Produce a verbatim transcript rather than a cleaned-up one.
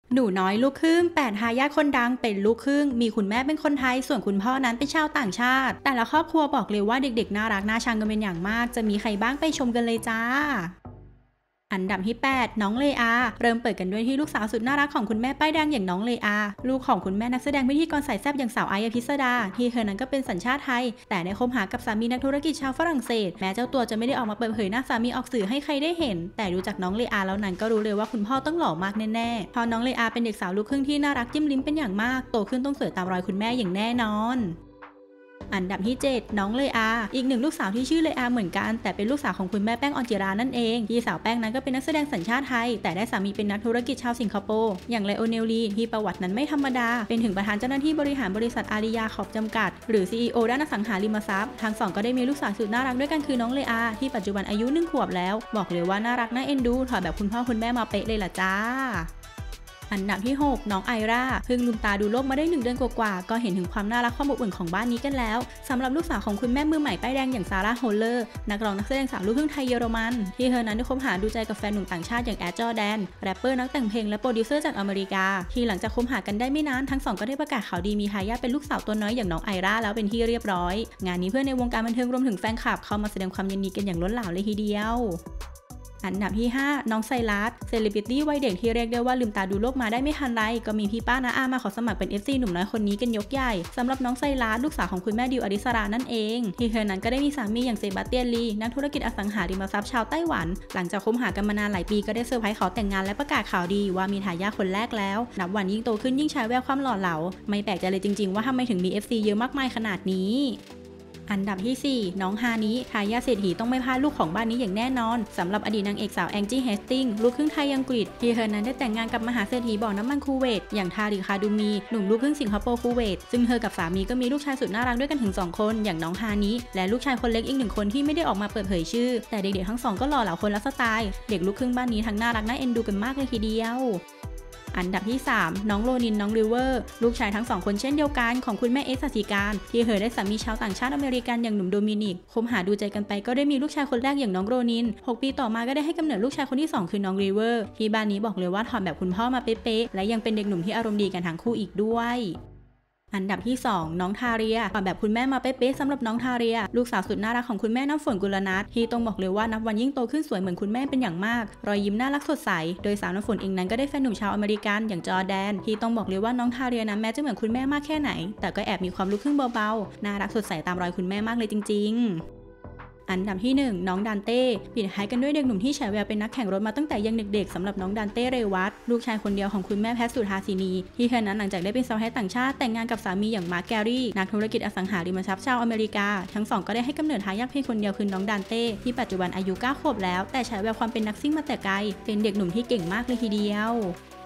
หนูน้อยลูกครึ่งแปดทายาทคนดังเป็นลูกครึ่งมีคุณแม่เป็นคนไทยส่วนคุณพ่อนั้นเป็นชาวต่างชาติแต่ละครอบครัวบอกเลยว่าเด็กๆน่ารักน่าชังกันเป็นอย่างมากจะมีใครบ้างไปชมกันเลยจ้าอันดับที่แปดน้องเลอาเริ่มเปิดกันด้วยที่ลูกสาวสุดน่ารักของคุณแม่ป้ายแดงอย่างน้องเลอาลูกของคุณแม่นักแสดงพิธีกรสายแซ่บอย่างสาวไอซ์อภิสดาที่เธอนั้นก็เป็นสัญชาติไทยแต่ได้คบหากับสามีนักธุรกิจชาวฝรั่งเศสแม้เจ้าตัวจะไม่ได้ออกมาเปิดเผยหน้าสามีออกสื่อให้ใครได้เห็นแต่ดูจากน้องเลอาแล้วนั้นก็รู้เลยว่าคุณพ่อต้องหล่อมากแน่ๆเพราะน้องเลอาเป็นเด็กสาวลูกครึ่งที่น่ารักจิ้มลิ้มเป็นอย่างมากโตขึ้นต้องสวยตามรอยคุณแม่อย่างแน่นอนอันดับที่เจ็ดน้องเลอาอีกหนึ่งลูกสาวที่ชื่อเลอาเหมือนกันแต่เป็นลูกสาวของคุณแม่แป้งออนจิรานั่นเองพี่สาวแป้งนั้นก็เป็นนักแสดงสัญชาติไทยแต่ได้สามีเป็นนักธุรกิจชาวสิงคโปร์อย่างไลโอเนลลีที่ประวัตินั้นไม่ธรรมดาเป็นถึงประธานเจ้าหน้าที่บริหารบริษัทอาริยาคอร์ปจำกัดหรือ ซี อี โอ ด้านอสังหาริมทรัพย์ทั้งสองก็ได้มีลูกสาวสุดน่ารักด้วยกันคือน้องเลอาที่ปัจจุบันอายุหนึ่งขวบแล้วบอกเลยว่าน่ารักน่าเอ็นดูถอดแบบคุณพ่อคุณแม่มาเป๊ะเลยล่ะจ้าอันดับที่หกน้องไอราเพิ่งลืมตาดูโลกมาได้หนึ่งเดือนกว่าๆก็เห็นถึงความน่ารักความอบอุ่นของบ้านนี้กันแล้วสำหรับลูกสาวของคุณแม่มือใหม่ป้ายแดงอย่างซาร่าโฮลเลอร์นักร้องนักแสดงสาวลูกครึ่งไทยเยอรมันที่เธอนั้นได้คบหาดูใจกับแฟนหนุ่มต่างชาติอย่างแอดจอร์แดนแรปเปอร์นักแต่งเพลงและโปรดิวเซอร์จากอเมริกาที่หลังจากคบหากันได้ไม่นานทั้งสองก็ได้ประกาศข่าวดีมีทายาทเป็นลูกสาวตัวน้อยอย่างน้องไอราแล้วเป็นที่เรียบร้อยงานนี้เพื่อนในวงการบันเทิงรวมถึงแฟนคลับเข้ามาแสดงความยินดีกันอย่างล้นหลามเลยทีเดียวอันดับที่ห้าน้องไซรัสเซเลบริตี้วัยเด็กที่เรียกได้ว่าลืมตาดูโลกมาได้ไม่ทันไรก็มีพี่ป้าน้าอามาขอสมัครเป็น เอฟ ซี หนุ่มน้อยคนนี้กันยกใหญ่สำหรับน้องไซรัสลูกสาวของคุณแม่ดิวอริสรานั่นเองที่เธอนั้นก็ได้มีสามีอย่างเซบาสเตียนลีนักธุรกิจอสังหาริมทรัพย์ชาวไต้หวันหลังจากคบหากันมานานหลายปีก็ได้เซอร์ไพรส์ขอแต่งงานและประกาศข่าวดีว่ามีทายาทคนแรกแล้วนับวันยิ่งโตขึ้นยิ่งฉายแววความหล่อเหลาไม่แปลกใจเลยจริงๆว่าทำไมถึงมี เอฟ ซี เยอะมากมายขนาดนี้อันดับที่สี่น้องฮานิทายาทเศรษฐีต้องไม่พลาดลูกของบ้านนี้อย่างแน่นอนสำหรับอดีตนางเอกสาวแองจี้เฮสติงลูกครึ่งไทยอังกฤษที่เธอนั้นได้แต่งงานกับมหาเศรษฐีบ่อน้ำมันคูเวตอย่างทาริคาดูมีหนุ่มลูกครึ่งสิงคโปร์คูเวตซึ่งเธอกับสามีก็มีลูกชายสุดน่ารักด้วยกันถึงสองคนอย่างน้องฮานิและลูกชายคนเล็กอีกหนึ่งคนที่ไม่ได้ออกมาเปิดเผยชื่อแต่เด็กๆทั้งสองก็หล่อเหลาคนละสไตล์เด็กลูกครึ่งบ้านนี้ทั้งน่ารักน่าเอ็นดูกันมากเลยทีเดียวอันดับที่สามน้องโรนินน้องริเวอร์ลูกชายทั้งสองคนเช่นเดียวกันของคุณแม่เอสสัสิการที่เธอได้สามีชาวต่างชาติอเมริกันอย่างหนุ่มโดมินิกคบหาดูใจกันไปก็ได้มีลูกชายคนแรกอย่างน้องโรนินหกปีต่อมาก็ได้ให้กำเนิดลูกชายคนที่สองคือน้องริเวอร์ที่บ้านนี้บอกเลยว่าถอดแบบคุณพ่อมาเป๊ะๆและยังเป็นเด็กหนุ่มที่อารมณ์ดีกันทั้งคู่อีกด้วยอันดับที่สองน้องทาเรียถอดแบบคุณแม่มาเป๊ะๆสำหรับน้องทาเรียลูกสาวสุดน่ารักของคุณแม่น้ำฝนกุลนัทที่ต้องบอกเลยว่านับวันยิ่งโตขึ้นสวยเหมือนคุณแม่เป็นอย่างมากรอยยิ้มน่ารักสดใสโดยสาวน้ำฝนเองนั้นก็ได้แฟนหนุ่มชาวอเมริกันอย่างจอร์แดนที่ต้องบอกเลยว่าน้องทาเรียนั้นแม้จะเหมือนคุณแม่มากแค่ไหนแต่ก็แอบมีความลูกครึ่งเบาๆน่ารักสดใสตามรอยคุณแม่มากเลยจริงๆอันดับที่หนึ่งน้องดันเต้ปิดท้ายกันด้วยเด็กหนุ่มที่ฉายแววเป็นนักแข่งรถมาตั้งแต่ยังเด็กๆสำหรับน้องดันเต้เรวัตลูกชายคนเดียวของคุณแม่แพทสุธาสินีที่เธอนั้นหลังจากได้เป็นสาวไทยต่างชาติแต่งงานกับสามีอย่างมาร์คแกรี่นักธุรกิจอสังหาริมทรัพย์ชาวอเมริกาทั้งสองก็ได้ให้กำเนิดทายาทเพียงคนเดียวคือน้องดันเต้ที่ปัจจุบันอายุเก้าขวบแล้วแต่ฉายแววความเป็นนักซิ่งมาแต่ไกลเป็นเด็กหนุ่มที่เก่งมากเลยทีเดียว